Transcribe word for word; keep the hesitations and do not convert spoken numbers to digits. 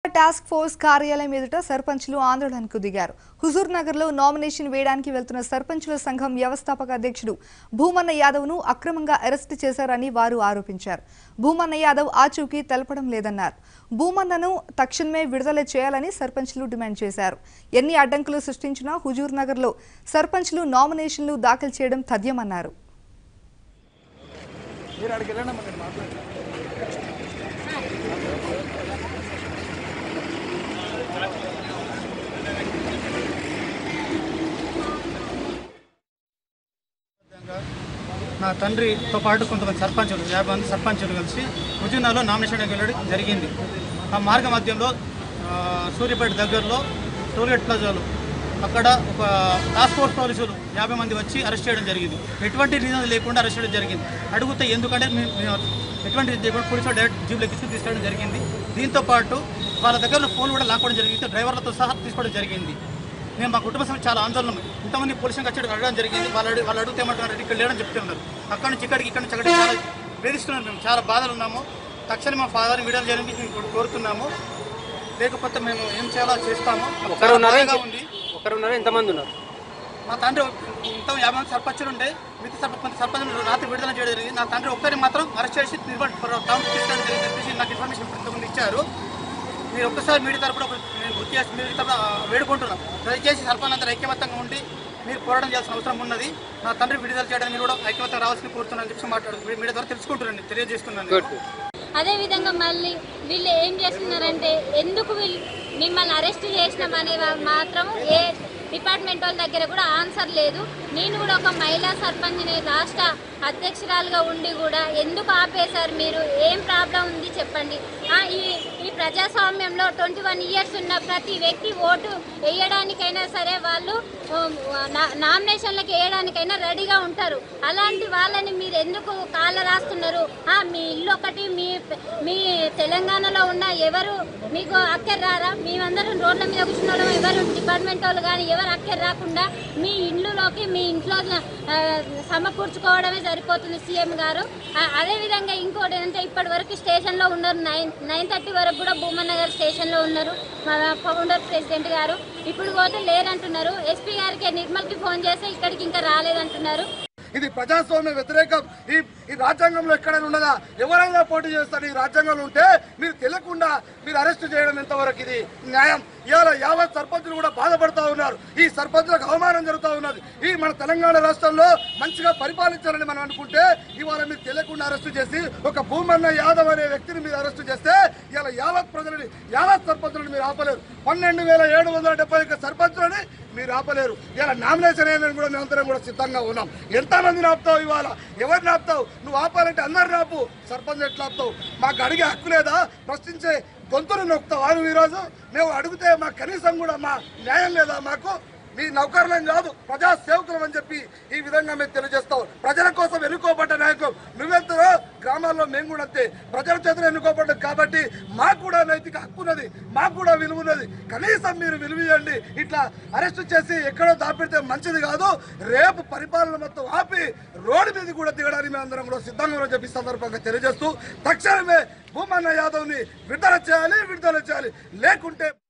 Task force కార్యాలయం ఎదుట సర్పంచ్లు ఆందోళనకు దిగారు. హుజూర్ నగర్ లో నామినేషన్ వేయడానికి వెళ్తున్న సర్పంచ్ల సంఘం వ్యవస్థాపక అధ్యక్షుడు భూమన్న యాదవ్ ను అక్రమంగా అరెస్ట్ చేశారని వారు ఆరోపించారు. భూమన్న యాదవ్ ఆచూకీ తెలపడం లేదన్నారు. భూమన్నను తక్షణమే విడుదల చేయాలని సర్పంచ్లు డిమాండ్ చేశారు. ఎన్ని అడ్డంకులు సృష్టించినా హుజూర్ నగర్ లో సర్పంచ్లు నామినేషన్లు దాఖలు చేయడం తథ్యమన్నారు. నా తండ్రితో పాటు కొంతమంది సర్పంచులు యాభై మంది సర్పంచులు కలిసి హుజూర్నగర్లో నామినేషన్ వెళ్ళడం జరిగింది. ఆ మార్గ మధ్యంలో సూర్యాపేట దగ్గరలో టోల్గేట్ ప్లాజాలో అక్కడ ఒక టాస్క్ ఫోర్స్ పోలీసులు యాభై మంది వచ్చి అరెస్ట్ చేయడం జరిగింది. ఎటువంటి రీజన్ లేకుండా అరెస్ట్ చేయడం జరిగింది. అడిగితే ఎందుకంటే ఎటువంటి లేకుండా పోలీసులు డైరెక్ట్ జీబులు ఎక్కించుకుని తీసుకోవడం జరిగింది. దీంతో పాటు వాళ్ళ దగ్గర ఫోన్ కూడా లాక్కోవడం జరిగింది. డ్రైవర్లతో సహా తీసుకోవడం జరిగింది. మేము మా కుటుంబ సభ్యులు చాలా ఆందోళన ఇంతమంది పోలీసులకు వచ్చి అడగడం జరిగింది. వాళ్ళు వాళ్ళు అడిగితే ఏమంటున్నారు, ఇక్కడ లేడని చెప్తే ఉన్నారు. అక్కడి నుంచి ఇక్కడికి ఇక్కడ నుంచి అక్కడికి చాలా వేధిస్తున్నాం. మేము చాలా బాధలు ఉన్నాము. తక్షణం మా ఫాదర్ని విడుదల చేయాలని మేము కోరుతున్నాము. లేకపోతే మేము ఏం చేయాలో చేస్తాము. ఉంది ఒకరున్నారు ఎంతమంది ఉన్నారు? మా తండ్రి మొత్తం యాభై మంది సర్పంచులు ఉండే మిగతా సర్పంచ్ సర్పంచులు రాత్రి విడుదల చేయడం జరిగింది. నా తండ్రి ఒక్కరిని మాత్రం అరెస్ట్ చేసి టౌన్ తీసుకెళ్ళడం జరిగింది చెప్పేసి నాకు ఇన్ఫర్మేషన్ ఇంతకుముందు ఇచ్చారు. మీరు ఒక్కసారి మీడియా తరపున నేను గుర్తు చేసి మీడియా తరపున వేడుకుంటున్నాం. దయచేసి సర్పంచ్ అందరూ ఐక్యమత్యంగా ఉండి మీరు పోరాటం చేయాల్సిన అవసరం ఉన్నది. నా తండ్రి విడుదల చేయడానికి మీరు కూడా ఐక్యమత్యం రావాల్సింది కోరుతున్నాను చెప్పి మాట్లాడు మీడియా ద్వారా తెలుసుకుంటున్నాను, తెలియజేస్తున్నాను. అదేవిధంగా మళ్ళీ వీళ్ళు ఏం చేస్తున్నారంటే ఎందుకు వీళ్ళు మిమ్మల్ని అరెస్ట్ చేసినామనే మాత్రం ఏ డిపార్ట్మెంట్ వాళ్ళ దగ్గర కూడా ఆన్సర్ లేదు. నేను కూడా ఒక మహిళా సర్పంచ్ని రాష్ట్ర అధ్యక్షురాలుగా ఉండి కూడా ఎందుకు ఆపేశారు, మీరు ఏం ప్రాబ్లం ఉంది చెప్పండి. ఈ ఈ ప్రజాస్వామ్యంలో ట్వంటీ వన్ ఇయర్స్ ఉన్న ప్రతి వ్యక్తి ఓటు వేయడానికైనా సరే వాళ్ళు నామినేషన్లకు వేయడానికైనా రెడీగా ఉంటారు. అలాంటి వాళ్ళని మీరు ఎందుకు కాళ్ళ రాస్తున్నారు? మీ ఇల్లు ఒకటి మీ మీ తెలంగాణలో ఉన్న ఎవరు మీకు అక్కర్ రారా? మేమందరం రోడ్ల మీద కూర్చున్నాం. ఎవరు డిపార్ట్మెంట్ వాళ్ళు కానీ ఎవరు అక్కర్ రాకుండా మీ ఇల్లులోకి మీ ఇంట్లో సమకూర్చుకోవడమే సరిపోతుంది సీఎం గారు. అదేవిధంగా ఇంకోటి ఏంటంటే ఇప్పటి వరకు స్టేషన్లో ఉన్నారు. నైన్ నైన్ థర్టీ వరకు కూడా భూమన్న గారు స్టేషన్లో ఉన్నారు. మా ఫౌండర్ ప్రెసిడెంట్ గారు ఇప్పుడు పోతే లేరంటున్నారు. ఎస్పీ గారికి నిర్మల్కి ఫోన్ చేస్తే ఇక్కడికి ఇంకా రాలేదంటున్నారు. ఇది ప్రజాస్వామ్య వ్యతిరేకం. ఈ ఈ రాజ్యాంగంలో ఎక్కడైనా ఉన్నదా? ఎవరైనా పోటీ చేస్తారు. ఈ రాజ్యాంగంలో ఉంటే మీరు తెలియకుండా మీరు అరెస్ట్ చేయడం ఎంతవరకు ఇది న్యాయం? ఇవాళ యావత్ సర్పంచులు కూడా బాధపడుతూ ఉన్నారు. ఈ సర్పంచులకు అవమానం జరుగుతూ ఉన్నది. ఈ మన తెలంగాణ రాష్ట్రంలో మంచిగా పరిపాలించాలని మనం అనుకుంటే ఇవాళ మీరు తెలియకుండా అరెస్టు చేసి ఒక భూమన్న యాదవ్ అనే వ్యక్తిని మీరు అరెస్టు చేస్తే ఇవాళ యావత్ ప్రజలని యావత్ సర్పంచులను మీరు ఆపలేరు. పన్నెండు వేల ఏడు వందల డెబ్బై ఒక్క సర్పంచులని మీరు ఆపలేరు. ఇలా నామినేషన్ అయ్యేదని కూడా మేమందరం కూడా సిద్ధంగా ఉన్నాం. ఎంతమందిని ఆపుతావు? ఇవాళ ఎవరిని ఆపుతావు? నువ్వు ఆపాలంటే అందరిని ఆపు. సర్పంచ్ ఎట్లా ఆపుతావు? మాకు అడిగే హక్కు లేదా? ప్రశ్నించే గొంతులు నొక్కుతావు. వారు ఈరోజు మేము అడిగితే మాకు కనీసం కూడా మా న్యాయం లేదా? మాకు మీ నౌకర్లం కాదు, ప్రజా సేవకులం అని చెప్పి ఈ విధంగా మేము తెలియజేస్తాం. ప్రజల కోసం ఎన్నుకోబడ్డ నాయకులు నువ్వెంతరో గ్రామాల్లో మేము కూడా అంతే ప్రజల చేతులు ఎన్నుకోబడ్డం కాబట్టి మాకు కూడా నైతిక హక్కు ఉన్నది, మాకు కూడా విలువ ఉన్నది. కనీసం మీరు విలువయండి. ఇట్లా అరెస్టు చేసి ఎక్కడో దాపెడితే మంచిది కాదు. రేపు పరిపాలన మొత్తం ఆపి రోడ్డు మీద కూడా దిగడానికి మేము అందరం కూడా సిద్ధంగా చెప్పి సందర్భంగా తెలియజేస్తూ తక్షణమే భూమన్న యాదవ్ని విడుదల చేయాలి, విడుదల చేయాలి. లేకుంటే